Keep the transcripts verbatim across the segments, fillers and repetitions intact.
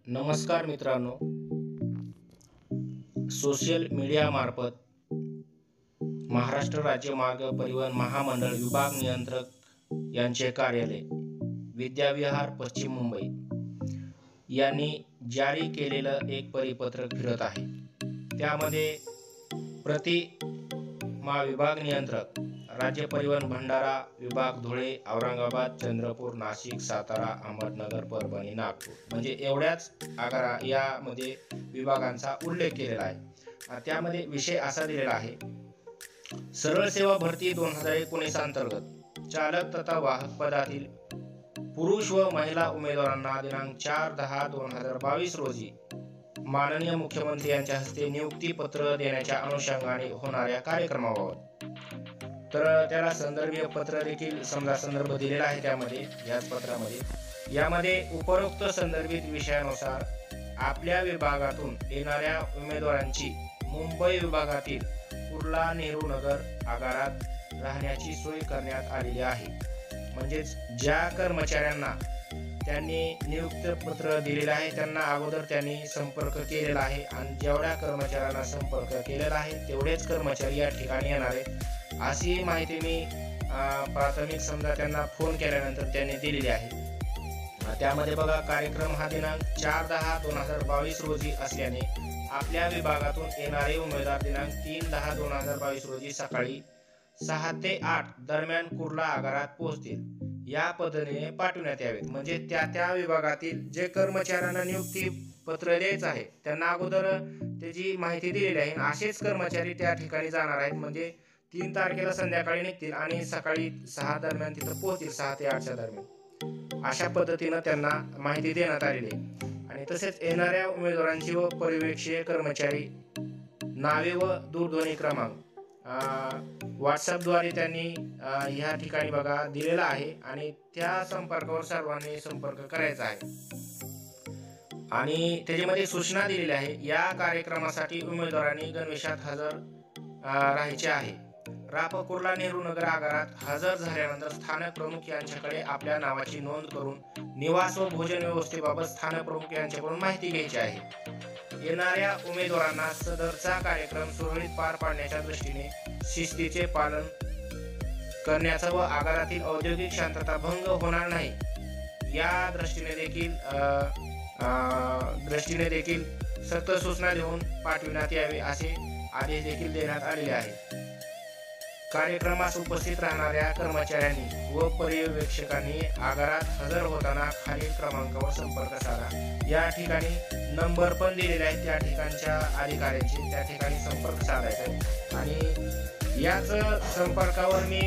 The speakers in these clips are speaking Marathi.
नमस्कार मित्रांनो, सोशल मीडिया मार्फत महाराष्ट्र राज्य मार्ग परिवहन महामंडळ विभाग नियंत्रक यांचे कार्यालय विद्याविहार पश्चिम मुंबई यांनी जारी केलेलं एक परिपत्रक फिरत आहे। त्यामध्ये प्रति महाविभाग नियंत्रक राज्य परिवहन भंडारा विभाग धुळे औरंगाबाद चंद्रपूर नाशिक सातारा अहमदनगर परभणी नागपूर म्हणजे एवढ्याच आकारा यामध्ये विभागांचा उल्लेख केलेला आहे। त्यामध्ये विषय असा दिलेला आहे, सरळ सेवा भरती दोन हजार एकोणीस अंतर्गत चालक तथा वाहक पदातील पुरुष व महिला उमेदवारांना दिनांक चार दहा दोन हजार बावीस रोजी माननीय मुख्यमंत्री यांच्या हस्ते नियुक्ती पत्र देण्याच्या अनुषंगाने होणाऱ्या कार्यक्रमाबाबत तर त्याला संदर्भीय पत्र देखील समजा संदर्भ दिलेला आहे। त्यामध्ये याच पत्रामध्ये यामध्ये उपरोक्त संदर्भित विषयानुसार आपल्या विभागातून येणाऱ्या उमेदवारांची मुंबई विभागातील कुर्ला नेहरू नगर आगारात राहण्याची सोय करण्यात आलेली आहे। म्हणजेच ज्या कर्मचाऱ्यांना त्यांनी नियुक्त पत्र दिलेलं आहे त्यांना अगोदर त्यांनी संपर्क केलेला आहे आणि जेवढ्या कर्मचाऱ्यांना संपर्क केलेला आहे तेवढेच कर्मचारी या ठिकाणी येणार आहेत अशी माहिती मी प्राथमिक समजा त्यांना फोन केल्यानंतर त्यांनी दिलेली आहे। त्यामध्ये बघा, कार्यक्रम हा दिनांक चार दहा दोन हजार बावीस रोजी असल्याने आपल्या विभागातून येणारे उमेदवार दिनांक तीन दहा दोन हजार बावीस रोजी सकाळी सहा ते आठ दरम्यान कुर्ला आगारात पोहोचतील या पद्धतीने पाठवण्यात यावेत। म्हणजे त्या त्या विभागातील जे कर्मचाऱ्यांना नियुक्ती पत्र द्यायचं आहे त्यांना अगोदर त्याची माहिती दिलेली आहे। असेच कर्मचारी त्या ठिकाणी जाणार आहेत, म्हणजे तीन तारखेला संध्याकाळी निघतील आणि सकाळी सहा दरम्यान तिथं पोहोचतील, सहा ते आठच्या दरम्यान अशा पद्धतीनं त्यांना माहिती देण्यात आलेली आहे। आणि तसेच येणाऱ्या उमेदवारांची व पर्यवेक्षीय कर्मचारी नावे व दूरध्वनी क्रमांक व्हॉट्सअपद्वारे त्यांनी ह्या ठिकाणी बघा दिलेला आहे आणि त्या संपर्कावर सर्वांनी संपर्क करायचा आहे। आणि त्याच्यामध्ये सूचना दिलेली आहे, या कार्यक्रमासाठी उमेदवारांनी गणवेशात हजर राहायचे आहे। राप कुर्ला नेहरू नगर आगारात हजर झाल्यानंतर स्थानक प्रमुख यांच्याकडे आपल्या नावाची नोंद करून निवास व भोजन व्यवस्थेबाबत स्थानक प्रमुख यांच्याकडून माहिती घ्यायची आहे। येणाऱ्या उमेदवारांना सदरचा कार्यक्रम सुरळीत पार पाडण्याच्या दृष्टीने शिस्तीचे पालन करण्याचा व आगारातील औद्योगिक शांतता भंग होणार नाही या दृष्टीने देखील दृष्टीने देखील सक्त सूचना देऊन पाठविण्यात यावे असे आदेश देखील देण्यात आलेले आहेत। कार्यक्रमास उपस्थित राहणाऱ्या कर्मचाऱ्यांनी व पर्यवेक्षकांनी आगारात हजर होताना खालील क्रमांकावर संपर्क साधा। या ठिकाणी नंबर पण दिलेले आहेत त्या ठिकाणच्या अधिकाऱ्यांचे, त्या ठिकाणी संपर्क साधायचा आहे। आणि याच संपर्कावर मी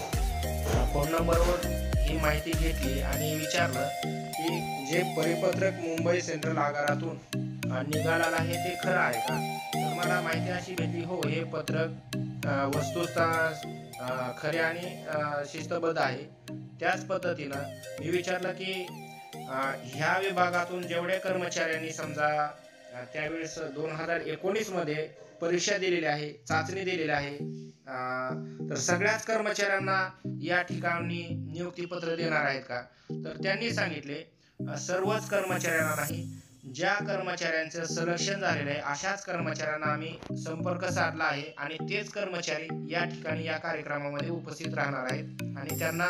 फोन नंबरवर ही माहिती घेतली आणि विचारलं की जे परिपत्रक मुंबई सेंट्रल आगारातून निघालेलं आहे ते खरं आहे का? तर मला माहिती अशी भेटली, हो हे पत्रक वस्तुतः खरे आणि शिस्तबद्ध आहे। त्याच पद्धतीनं मी विचारलं की ह्या विभागातून जेवढे कर्मचाऱ्यांनी समजा त्यावेळेस दोन हजार एकोणीस मध्ये परीक्षा दिलेली आहे, चाचणी दिलेली आहे, तर सगळ्याच कर्मचाऱ्यांना या ठिकाणी नियुक्तीपत्र देणार आहेत का? तर त्यांनी सांगितले सर्वच कर्मचाऱ्यांना नाही, ज्या कर्मचाऱ्यांचं सिलेक्शन झालेलं आहे अशाच कर्मचाऱ्यांना आम्ही संपर्क साधला आहे आणि तेच कर्मचारी या ठिकाणी या कार्यक्रमामध्ये उपस्थित राहणार आहेत आणि त्यांना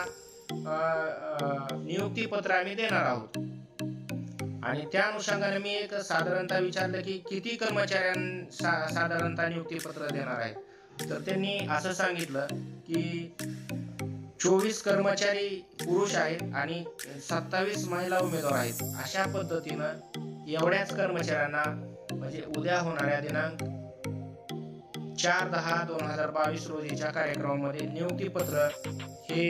नियुक्ती पत्र आम्ही देणार आहोत। आणि त्या अनुषंगाने मी एक साधारणतः विचारलं की किती कर्मचाऱ्यांना साधारणतः नियुक्ती पत्र देणार आहेत? तर त्यांनी असं सांगितलं की चोवीस कर्मचारी पुरुष आहेत आणि सत्तावीस महिला उमेदवार आहेत। अशा पद्धतीनं एवढ्याच कर्मचाऱ्यांना म्हणजे उद्या होणाऱ्या दिनांक चार दहा दोन हजार बावीस रोजीच्या कार्यक्रमामध्ये नियुक्तीपत्र हे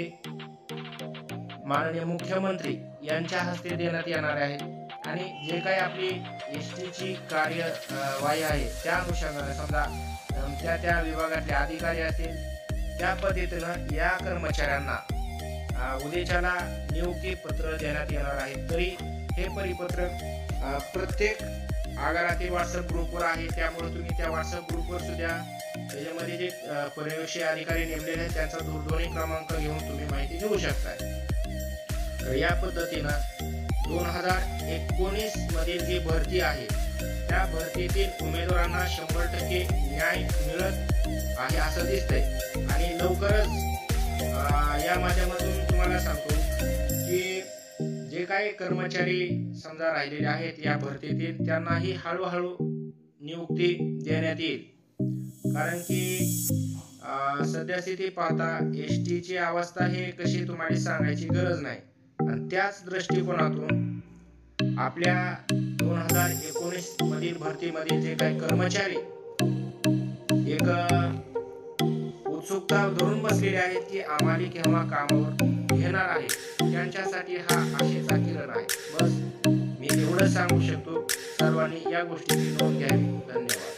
माननीय मुख्यमंत्री यांच्या हस्ते देण्यात येणार आहे। आणि जे काही आपली एस टीची कार्यवाही आहे त्या अनुषंगाने समजा त्या त्या विभागातले अधिकारी असतील त्या पद्धतीनं या कर्मचाऱ्यांना उद्याच्याला नियुक्ती पत्र देण्यात येणार आहे। तरी हे परिपत्रक प्रत्येक आगारातील व्हॉट्सअप ग्रुपवर आहे, त्यामुळे तुम्ही त्या व्हॉट्सअप ग्रुपवर सुद्धा त्याच्यामध्ये जे पर्यवेक्षी अधिकारी नेमलेले आहेत त्यांचा दूरध्वनी क्रमांक घेऊन तुम्ही माहिती घेऊ शकता। तर या पद्धतीनं दोन हजार एकोणीस मधील जी भरती आहे त्या भरतीतील उमेदवारांना शंभर टक्के न्याय मिळत आहे असं दिसतंय आणि लवकरच या माध्यमातून तुम्हाला सांगतो की जे काही कर्मचारी समजा राहिलेले आहेत या भरतीतील त्यांनाही हळूहळू नियुक्ती देण्यात येईल, कारण की सद्यस्थिती पाहता एस टी ची अवस्था हे कशी तुम्हाला सांगायची गरज नाही आणि त्याच दृष्टिकोनातून आपल्या दोन हजार एकोणीस मधील भरतीमध्ये जे काही कर्मचारी एक उत्सुकता धरून बसलेले आहेत की आम्हाला केव्हा कामावर घेणार आहे, त्यांच्यासाठी हा आशेचा किरण आहे. बस मी एवढंच सांगू शकतो. सर्वांनी या गोष्टीची नोंद घ्यावी. धन्यवाद.